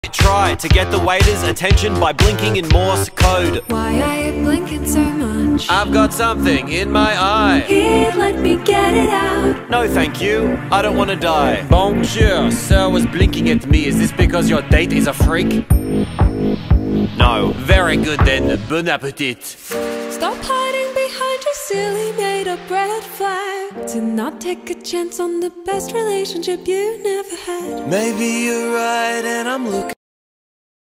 Try to get the waiter's attention by blinking in Morse code. Why are you blinking so much? I've got something in my eye. Here, let me get it out. No thank you, I don't want to die. Bonjour, sir was blinking at me. Is this because your date is a freak? No. Very good then, bon appetit. Stop hiding behind your silly made-up red flag. Do not take a chance on the best relationship you never had. Maybe you're right and I'm looking